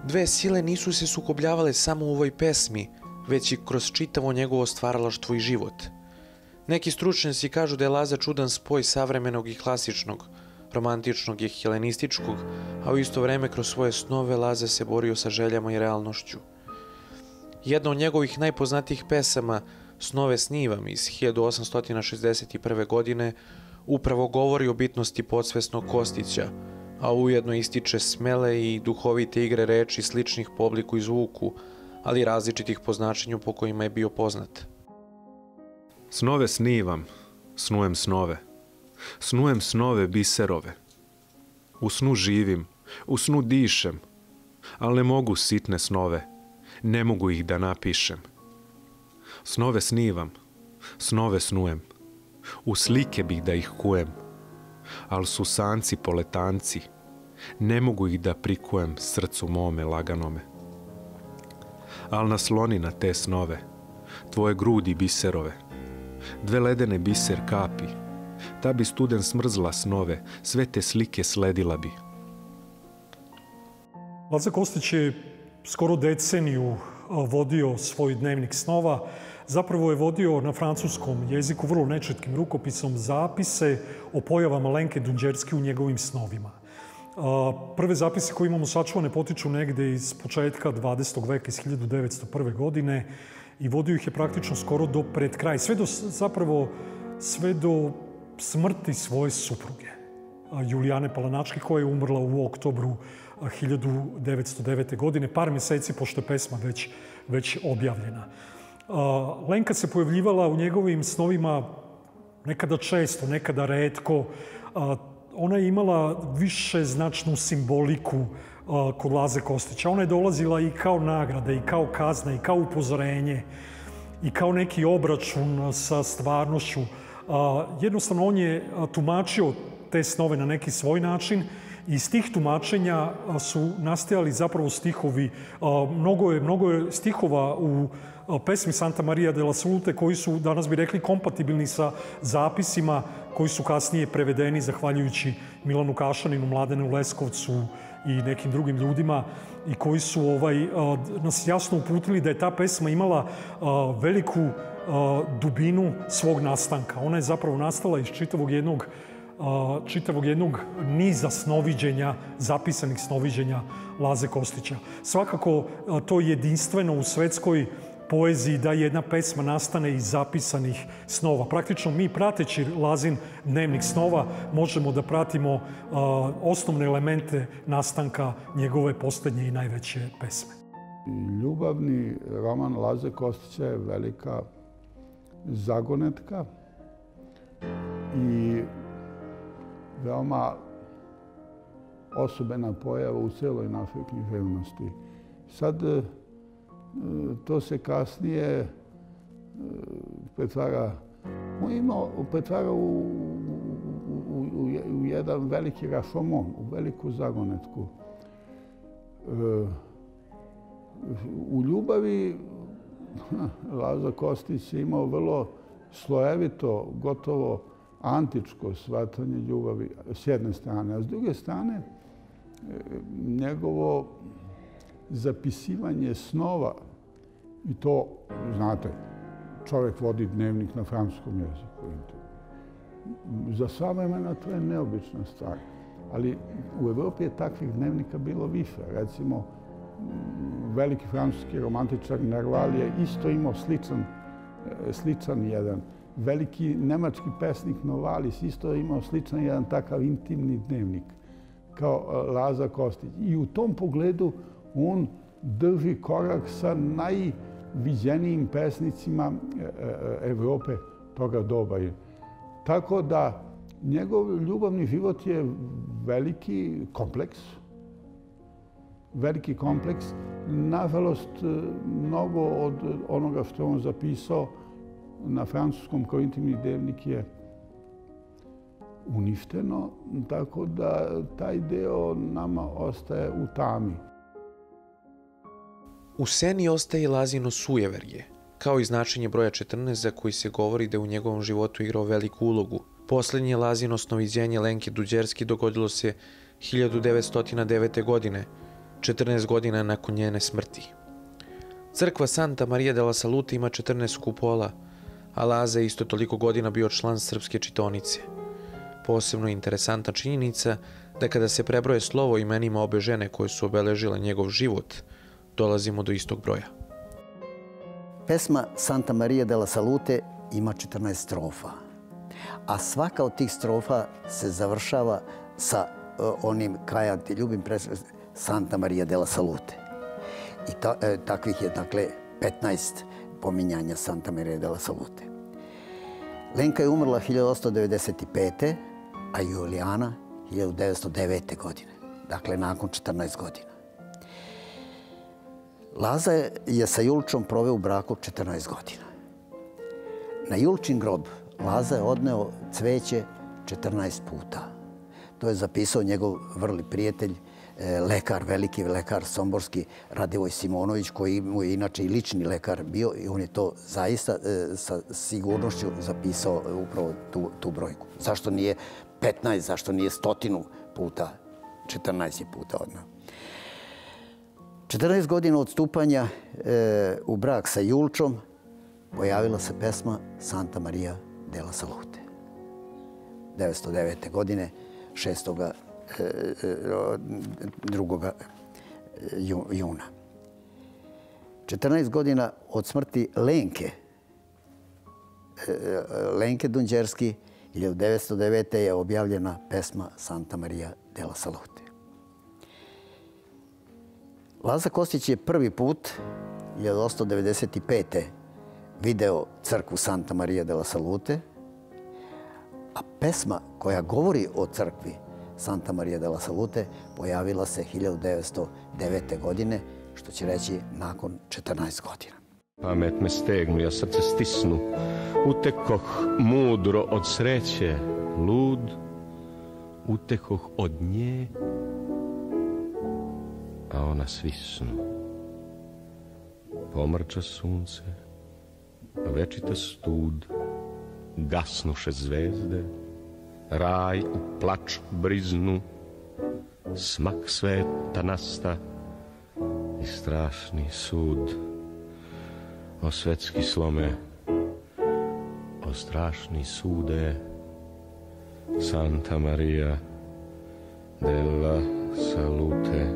Dve sile nisu se sukobljavale samo u ovoj pesmi, već i kroz čitavo njegovo stvaralaštvo i život. Neki stručnjaci kažu da je Laza čudan spoj savremenog i klasičnog, romantičnog i helenističkog, a u isto vreme kroz svoje snove Laza se borio sa željama i realnošću. Jedna od njegovih najpoznatijih pesama, Snove snivam iz 1861. godine, upravo govori o bitnosti podsvesnog Kostića, a ujedno ističe smele i duhovite igre reči sličnih po obliku i zvuku, ali različitih po značenju po kojima je bio poznat. Snove snivam, snujem snove. Snujem snove biserove. U snu živim, u snu dišem, ali ne mogu sitne snove, ne mogu ih da napišem. Snove snivam, snove snujem, u slike bih da ih kujem, ali su sanci poletanci, ne mogu ih da prikujem srcu mome laganome. Al nasloni na te snove, tvoje grudi biserove, dve ledene biser kapi, ta bi studen smrzla snove, sve te slike sledila bi. Laza Kostić je skoro deceniju vodio svoj dnevnik snova. Zapravo je vodio na francuskom jeziku vrlo nečitkim rukopisom zapise o pojavama Lenke Dunđerski u njegovim snovima. Prve zapise koje imamo sačuvane potiču negde iz početka 20. veka, iz 1901. godine i vodio ih je praktično skoro do pred kraj, sve do smrti svoje supruge, Julijane Palanački, koja je umrla u oktobru 1909. godine, par meseci pošto je pesma već objavljena. Lenka se pojavljivala u njegovim snovima nekada često, nekada retko. Ona je imala višeznačnu simboliku kod Laze Kostića. Ona je dolazila i kao nagrada, i kao kazna, i kao upozorenje, i kao neki obračun sa stvarnošću. Jednostavno, on je tumačio te snove na neki svoj način i iz tih tumačenja su nastajali zapravo stihovi. Mnogo je stihova u pesmi Santa Maria de la Salute koji su, danas bi rekli, kompatibilni sa zapisima koji su kasnije prevedeni zahvaljujući Milanu Kašaninu, Mladenu Leskovcu i nekim drugim ljudima i koji su nas jasno uputili da je ta pesma imala veliku dubinu svog nastanka. Ona je zapravo nastala iz čitavog jednog niza snoviđenja, zapisanih snoviđenja Laze Kostića. Svakako to je jedinstveno u svetskoj poeziji da jedna pesma nastane iz zapisanih snova. Praktično mi, prateći Lazin dnevnik snova, možemo da pratimo osnovne elemente nastanka njegove posljednje i najveće pesme. Ljubavni roman Laze Kostića je velika zagonetka i veoma osobena pojava u celoj našoj književnosti. Sad to se kasnije pretvara u jedan veliki rašomon, u veliku zagonetku. U ljubavi Laza Kostić je imao vrlo slojevito, gotovo antičko shvatanje ljubavi s jedne strane, a s druge strane njegovo zapisivanje snova, i to, znate, čovjek vodi dnevnik na francuskom jeziku. Za savremena to je neobična stvar, ali u Evropi je takvih dnevnika bilo više. Recimo, veliki francuski romantičar Nerval je isto imao sličan jedan. Veliki nemački pesnik Novalis isto je imao sličan jedan takav intimni dnevnik kao Laza Kostić. I u tom pogledu on drži korak sa najviđenijim pesnicima Evrope toga doba. Tako da njegov ljubavni život je veliki kompleks. Nažalost, mnogo od onoga što on zapisao na francuskom kao intimni dnevnik je uništeno, tako da taj deo nama ostaje u tami. U sceni ostaje Lazino sujeverje, kao i značenje broja 14 za koji se govori da je u njegovom životu igrao veliku ulogu. Poslednje Lazino snoviđenje Lenke Dunđerski dogodilo se 1909. godine, 14 godina nakon njene smrti. Crkva Santa Maria della Salute ima 14 kupola, a Laza je isto toliko godina bio član srpske čitaonice. Posebno interesantna činjenica da kada se prebroje slovo imenima obe žene koje su obeležile njegov život, dolazimo do istog broja. Pesma Santa Maria della Salute ima 14 strofa, a svaka od tih strofa se završava sa onim "Kajam te ljubim, Santa Maria della Salute". I takvih je, dakle, 15 pominjanja Santa Maria della Salute. Lenka je umrla 1895. a Julijana 1909. godine, dakle nakon 14 godina. Laza je sa Julčom proveo u braku 14 godina. Na Julčin grob Laza je odneo cveće 14 puta. To je zapisao njegov vrli prijatelj, lekar, veliki lekar somborski Radivoj Simonović, koji mu je inače i lični lekar bio, i on je to zaista sa sigurnošću zapisao upravo tu brojku. Zašto nije 15, zašto nije 100 puta, 14 je puta odneo. 14 godina od stupanja u brak sa Julčom pojavila se pesma Santa Maria della Salute. 1909. godine, 2. juna. 14 godina od smrti Lenke Dunđerski, 1909. je objavljena pesma Santa Maria della Salute. Laza Kostić je prvi put, 1895. video crkvu Santa Maria della Salute, a pesma koja govori o crkvi Santa Maria della Salute pojavila se 1909. godine, što će reći nakon 14 godina. Pamet me stegnu, ja srce stisnu, utekoh mudro od sreće, lud, utekoh od nje, a ona svisnu. Pomrča sunce, večita stud, gasnuše zvezde, raj u plač briznu, smak sveta nasta i strašni sud. O svetski slome, o strašni sude, Santa Maria della Salute.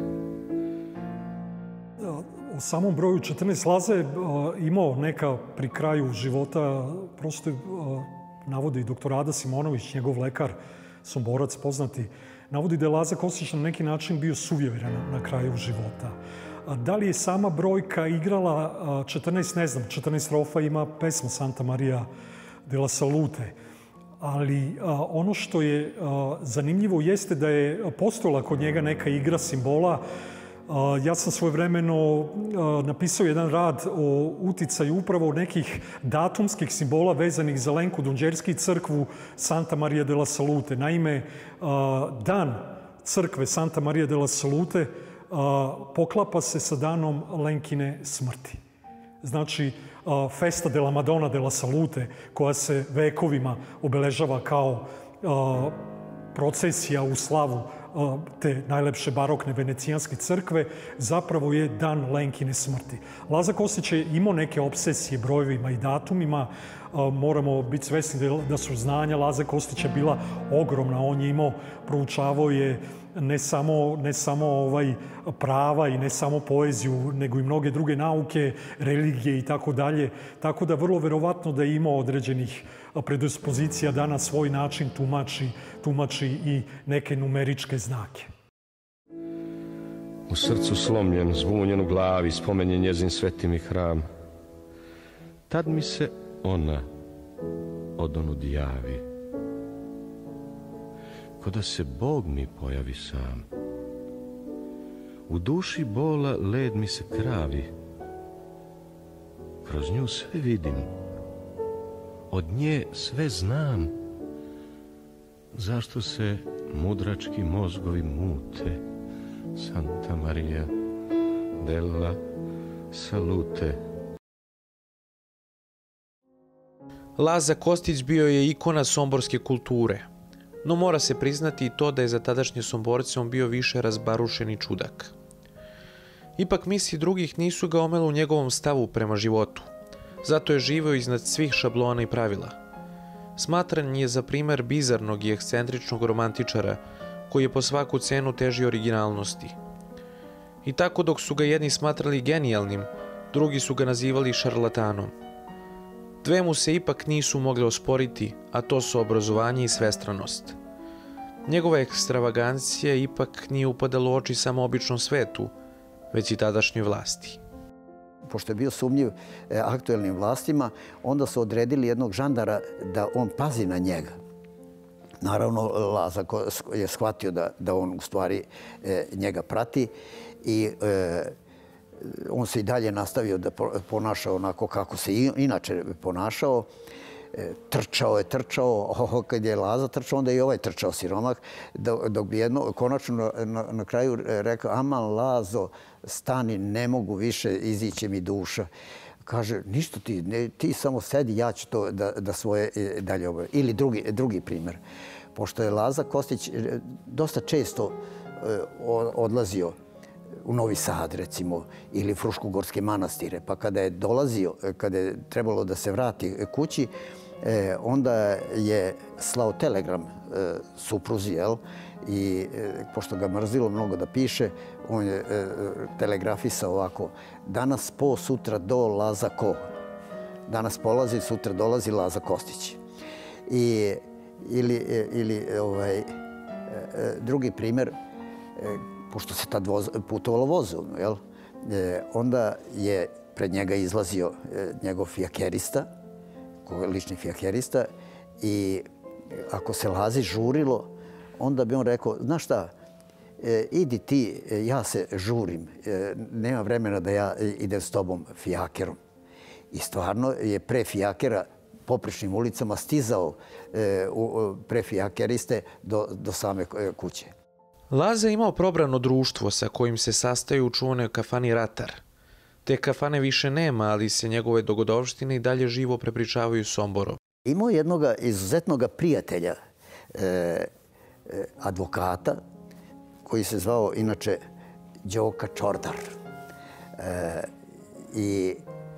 O samom broju 14 Laza je imao neka pri kraju života, prosto navodi dr. Ada Simonović, njegov lekar, somborac poznati, navodi da je Laza Kostić na neki način bio suvjeveran na kraju života. Da li je sama brojka igrala 14, ne znam, 14 strofa ima pesma Santa Maria della Salute, ali ono što je zanimljivo jeste da je postojala kod njega neka igra simbola. Ja sam svojevremeno napisao jedan rad o uticaju upravo nekih datumskih simbola vezanih za Lenku Dunđerski i crkvu Santa Maria della Salute. Naime, dan crkve Santa Maria della Salute poklapa se sa danom Lenkine smrti. Znači, Festa della Madonna della Salute, koja se vekovima obeležava kao procesija u slavu te najlepše barokne venecijanske crkve, zapravo je dan Lenkine smrti. Laza Kostić je imao neke obsesije brojevima i datumima. Moramo biti svesni da su znanja Laze Kostića bila ogromna. On je imao, proučavao je ne samo prava i ne samo poeziju, nego i mnoge druge nauke, religije i tako dalje. Tako da vrlo verovatno da je imao određenih predispozicija da na svoj način tumači i neke numeričke znake. U srcu slomljen, zbunjen u glavi, spomenje njezin sveti mi hram. Tad mi se ona odonud javi, ko da se Bog mi pojavi sam. U duši bola led mi se kravi, kroz nju sve vidim, od nje sve znam. Zašto se mudrački mozgovi mute, Santa Maria della Salute. Laza Kostić bio je ikona somborske kulture, no mora se priznati i to da je za tadašnje Somborce on bio više razbarušeni čudak. Ipak misli drugih nisu ga omele u njegovom stavu prema životu. Zato je živeo iznad svih šablona i pravila. Smatran je za primer bizarnog i ekscentričnog romantičara koji je po svaku cenu težio originalnosti. I tako dok su ga jedni smatrali genijalnim, drugi su ga nazivali šarlatanom. Dve mu se ipak nisu mogle osporiti, a to su obrazovanje i svestranost. Njegova ekstravagancija ipak nije upadala u oči samo običnom svetu, već i tadašnjoj vlasti. Pošto je bio sumnjiv aktuelnim vlastima, onda su odredili jednog žandara da on pazi na njega. Naravno, Laza je shvatio da on u stvari njega prati i on se i dalje nastavio da ponaša onako kako se inače ponašao. Trčao, kad je Laza trčao, onda je i ovaj trčao siromah, dok bi konačno na kraju rekao: aman Lazo, stani, ne mogu više, iziće mi duša. Kaže: ništa ti samo sedi, ja ću to da svoje dalje obavim. Ili drugi primjer. Pošto je Laza Kostić dosta često odlazio u Novi Sad, recimo, ili Fruškogorske manastire, pa kada je dolazio, kada je trebalo da se vrati kući, onda je slao telegram supruzi, i pošto ga mrzilo mnogo da piše, on je telegrafisao ovako: danas po, sutra do, Laza ko. Danas polazi, sutra dolazi Laza Kostić. Ili drugi primjer, pošto se tad putovalo vozom, onda je pred njega izlazio njegov fijakerista, lični fijakerista, i ako se Lazi žurilo, onda bi on rekao: znaš šta, idi ti, ja se žurim, nema vremena da ja idem s tobom fijakerom. I stvarno je pre fijakera poprečnim ulicama stizao pre fijakeriste do same kuće. Laza je imao probrano društvo sa kojim se sastaju u čuvanoj kafani Ratar. Te kafane više nema, ali se njegove dogodovštine i dalje živo prepričavaju Somborom. Imao jednog izuzetnog prijatelja, advokata, koji se zvao inače Đoka Čordar. I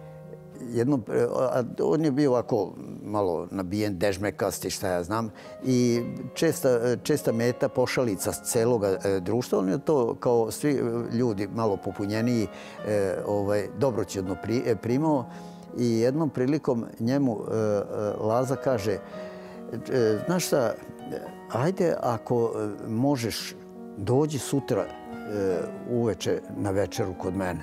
on je bio ovako malo nabijen, dežmekasti, šta ja znam, i česta meta pošalica celog društva. On je to, kao svi ljudi malo popunjeniji, dobroćudno primao. I jednom prilikom njemu Laza kaže: znaš šta, ajde ako možeš, dođi sutra uveče na večeru kod mene.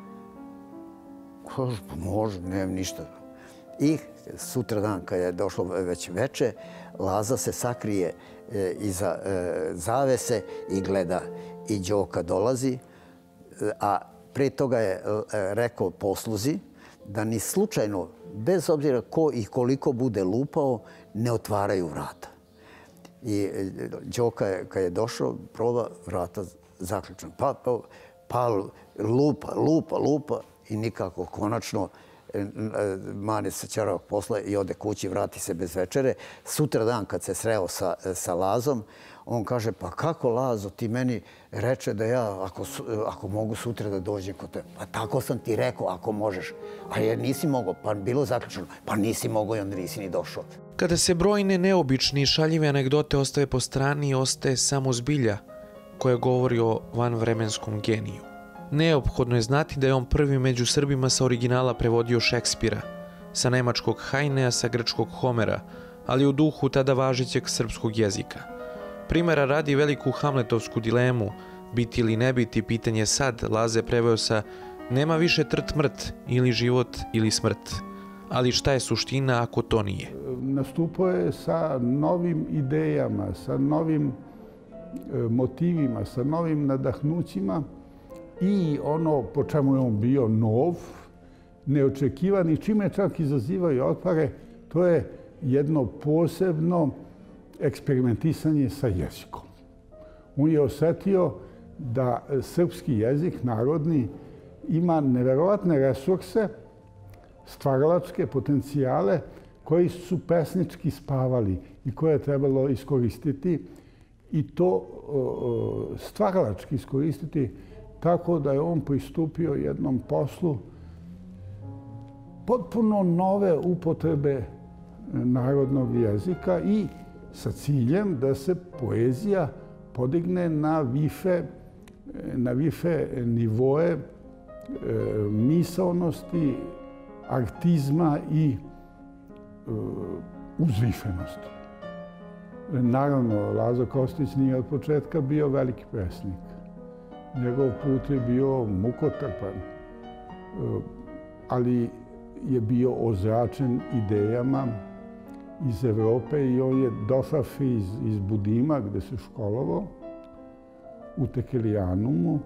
Kaže: može, nemam ništa. I sutra dan, kad je došlo već veče, Laza se sakrije iza zavese i gleda. I Đoka dolazi, a pre toga je rekao posluzi da ni slučajno, bez obzira ko i koliko bude lupao, ne otvaraju vrata. I Đoka, kad je došao, proba, vrata zaključena. Pa lupa i nikako. Konačno mane se ćaravog posla i ode kući, vrati se bez večere. Sutra dan, kad se sreo sa Lazom, on kaže: pa kako, Lazo, ti meni reče da ja, ako mogu sutra da dođem kod tebe. Pa tako sam ti rekao, ako možeš. A jer nisi mogao, pa bilo zaključeno. Pa nisi mogao i onda nisi ni došao. Kada se brojne neobične i šaljive anegdote ostave po strani, ostaje samo zbilja koja govori o vanvremenskom geniju. Neophodno je znati da je on prvi među Srbima sa originala prevodio Šekspira, sa nemačkog Heine, a sa grčkog Homera, ali u duhu tada važećeg srpskog jezika. Primera radi veliku hamletovsku dilemu, biti ili ne biti, pitanje sad, Laze preveo sa: nema više trt mrt, ili život ili smrt. Ali šta je suština ako to nije? Nastupao je sa novim idejama, sa novim motivima, sa novim nadahnućima, i ono po čemu je on bio nov, neočekivan i čime čak izazivao i otpore, to je jedno posebno eksperimentisanje sa jezikom. On je osetio da srpski jezik, narodni, ima neverovatne resurse, stvaralačke potencijale koji su pesnički spavali i koje je trebalo iskoristiti, i to stvaralački iskoristiti tako da je on pristupio jednom poslu potpuno nove upotrebe narodnog jezika i sa ciljem da se poezija podigne na više nivoe misaonosti, artizma i uzvišenosti. Naravno, Laza Kostić nije od početka bio veliki pesnik. Njegov put je bio mukotrpan, ali je bio ozračen idejama iz Evrope i on je došavši iz Budima, gde se školovao, u Tekelijanumu,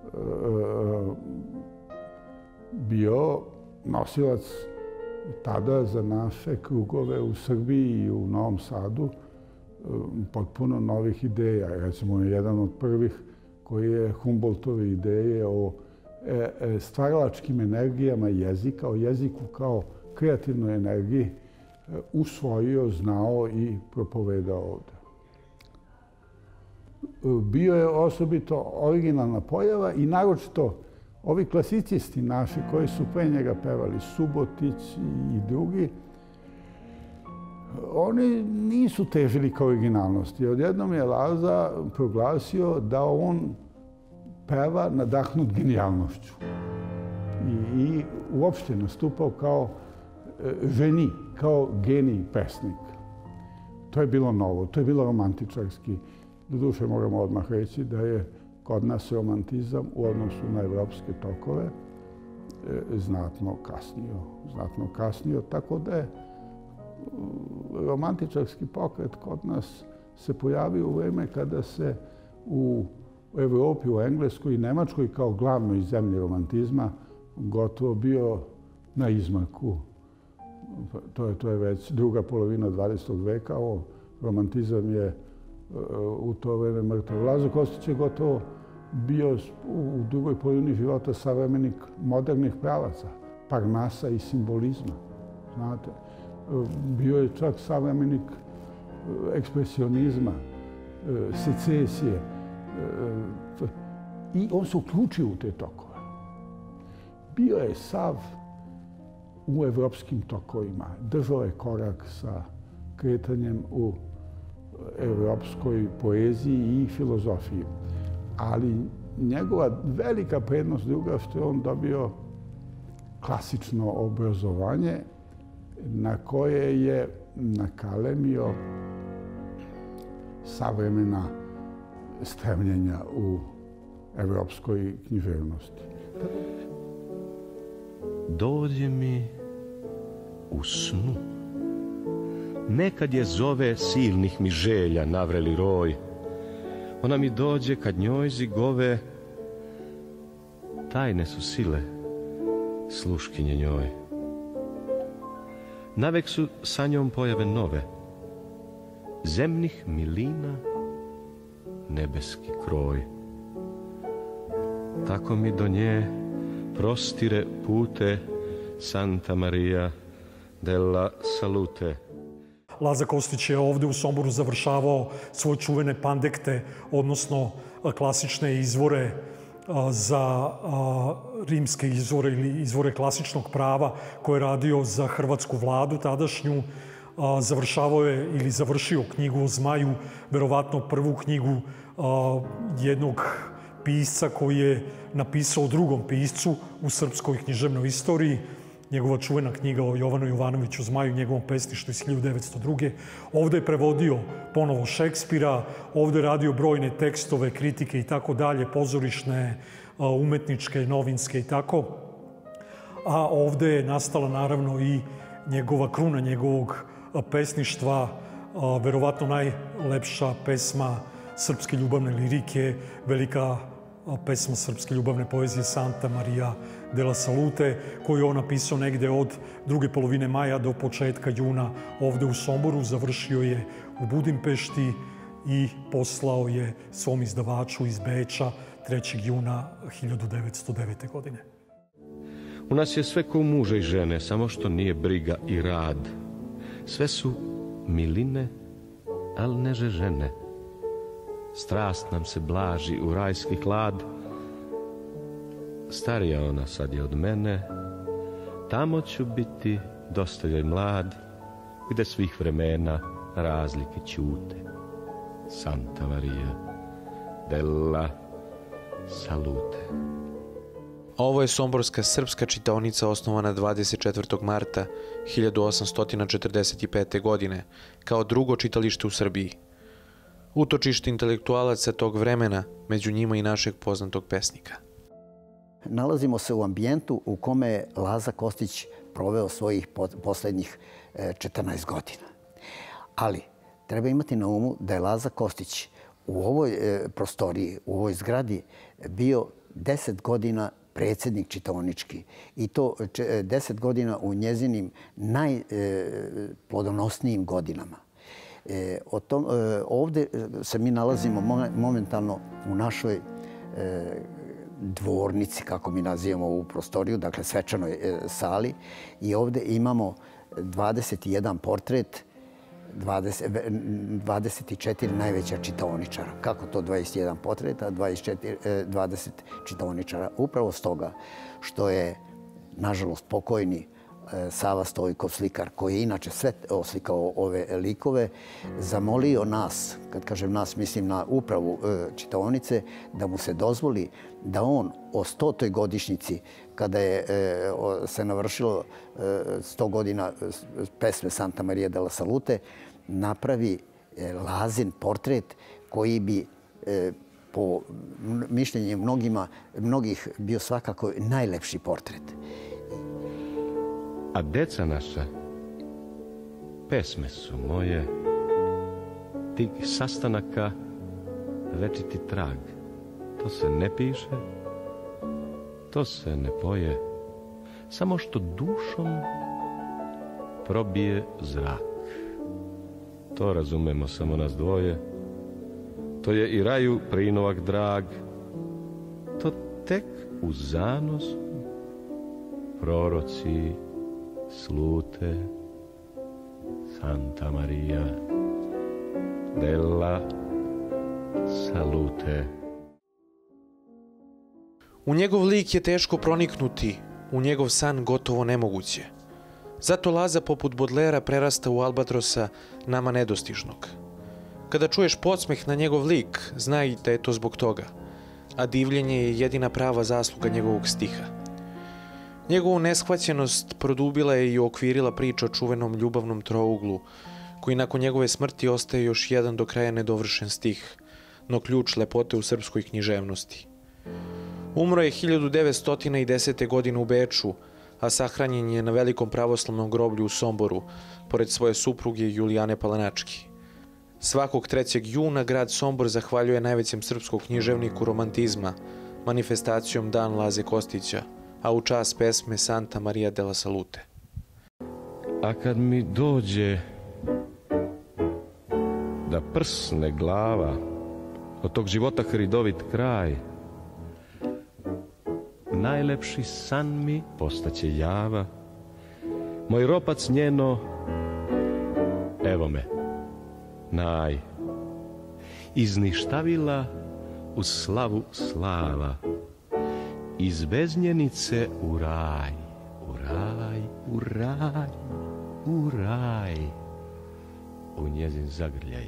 bio nosilac tada za naše krugove u Srbiji i u Novom Sadu potpuno novih ideja. Recimo, jedan od prvih koji je Humboldtove ideje o stvaralačkim energijama jezika, o jeziku kao kreativnoj energiji, usvojio, znao i propovedao ovde. Bio je osobito originalna pojava i naročito ovi klasicisti naši koji su pre njega pevali, Subotić i drugi, oni nisu težili ka originalnosti. Odjednom je Laza proglasio da on peva nadahnut genijalnošću i uopšte nastupao kao ženi, kao genij pesnik. To je bilo novo, to je bilo romantičarski. Doduše, moramo odmah reći da je kod nas romantizam u odnosu na evropske tokove znatno kasnio, tako da je romantičarski pokret kod nas se pojavio u vreme kada se u Evropi, u Engleskoj i Nemačkoj kao glavnoj zemlji romantizma gotovo bio na izmaku. To je već druga polovina 20. veka. Romantizam je u to vreme mrtav. Laza Kostić je gotovo bio u drugoj polovini života savremenik modernih pravaca, Parnasa i simbolizma. Znate, bio je čak savremenik ekspresionizma, secesije. I on se uključio u te tokove. Bio je sav u evropskim tokovima. Držao je korak sa kretanjem u evropskoj poeziji i filozofiji. Ali njegova velika prednost druga što je on dobio klasično obrazovanje na koje je nakalemio savremena stremljenja u evropskoj književnosti. Dođe mi u snu. Nekad je zove silnih mi želja navreli roj. Ona mi dođe kad njoj zigove, tajne su sile, sluškinje njoj. Navek su sa njom pojave nove, zemnih milina, nebeski kroj. Tako mi do nje prostire pute Santa Maria della Salute. Laza Kostić je ovde u Somboru završavao svoje čuvene pandekte, odnosno klasične izvore za rimske izvore ili izvore klasičnog prava koje je radio za hrvatsku vladu tadašnju. Završavao je ili završio knjigu o Zmaju, verovatno prvu knjigu jednog pisca koji je napisao drugom piscu u srpskoj književnoj istoriji. Njegova čuvena knjiga o Jovanu Jovanoviću Zmaju, njegovom pesništvu iz 1902. Ovde je prevodio ponovo Šekspira, ovde je radio brojne tekstove, kritike i tako dalje, pozorišne, umetničke, novinske i tako. A ovde je nastala naravno i njegova kruna njegovog pesništva, verovatno najlepša pesma srpske ljubavne lirike, velika pesma srpske ljubavne poezije Santa Maria della Salute, koju je on napisao negde od druge polovine maja do početka juna ovde u Somboru. Završio je u Budimpešti i poslao je svom izdavaču iz Beča 3. juna 1909. godine. U nas je sve ko muža i žene, samo što nije briga i rad. Sve su miline, al neže žene. Strast nam se blaži u rajski hlad, starija ona sad je od mene, tamo ću biti dosta joj mlad, gde svih vremena razlike ćute. Santa Maria della Salute. Ovo je somborska srpska čitaonica osnovana 24. marta 1845. godine kao drugo čitalište u Srbiji. Utočište intelektualaca tog vremena, među njima i našeg poznatog pesnika. Nalazimo se u ambijentu u kome je Laza Kostić proveo svojih poslednjih 14 godina. Ali treba imati na umu da je Laza Kostić u ovoj prostoriji, u ovoj zgradi bio 10 godina predsjednik čitaonički. I to 10 godina u njezinim najplodonosnijim godinama. Ovdje se mi nalazimo momentalno u našoj dvornici, kako mi nazivamo ovu prostoriju, dakle svečanoj sali. I ovdje imamo 21 portret, 24 najveća čitaoničara. Kako to 21 portreta, 20 čitaoničara? Upravo stoga što je, nažalost, pokojni Sava Stojkov, slikar, koji je inače sve oslikao ove likove, zamolio nas, kad kažem nas, mislim na upravu čitaonice, da mu se dozvoli da on o 100. godišnjici, kada je se navršilo 100 godina pesme Santa Maria della Salute, napravi Lazin portret koji bi po mišljenju mnogih bio svakako najlepši portret. A deca naša, pesme su moje, tih sastanaka večiti trag. To se ne piše, to se ne poje, samo što dušom probije zrak. To razumemo samo nas dvoje, to je i raju prinovak drag, to tek u zanosu proroci slute. Santa Maria della Salute. U njegov lik je teško proniknuti, u njegov san gotovo nemoguće. Zato Laza poput Bodlera prerasta u Albatrosa nama nedostižnog. Kada čuješ podsmeh na njegov lik, znaj da je to zbog toga, a divljenje je jedina prava zasluga njegovog stiha. Njegovu neshvaćenost produbila je i uokvirila priča o čuvenom ljubavnom trouglu, koji nakon njegove smrti ostaje još jedan do kraja nedovršen stih, no ključ lepote u srpskoj književnosti. Umro je 1910. godine u Beču, a sahranjen je na velikom pravoslavnom groblju u Somboru, pored svoje supruge Julijane Palanački. Svakog 3. juna grad Sombor zahvaljuje najvećem srpskom književniku romantizma, manifestacijom Dan Laze Kostića, a u čast pesme Santa Maria della Salute. A kad mi dođe da prsne glava od tog života hridovit kraj, najlepši san mi postaće java, moj ropac njeno, evo me, izništavila u slavu slava, iz beznjenice u raj, u raj, u raj, u raj, u njezin zagrljaj.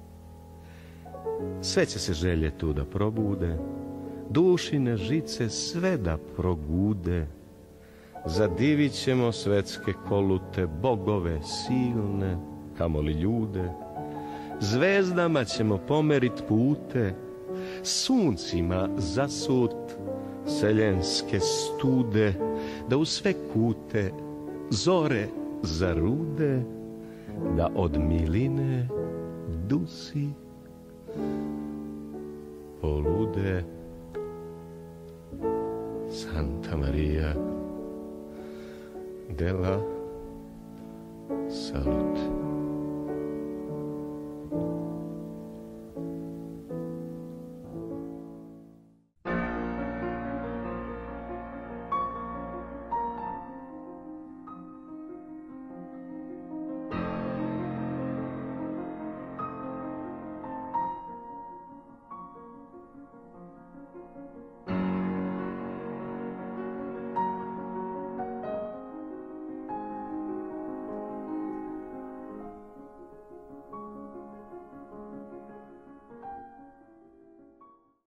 Sve će se želje tu da probude, dušine žice sve da progude. Zadivit ćemo svetske kolute, bogove silne, kamoli ljude. Zvezdama ćemo pomerit pute, suncima zasut seljenske stude, da u sve kute zore zarude, da od miline dusi polude. Santa Maria della Salute.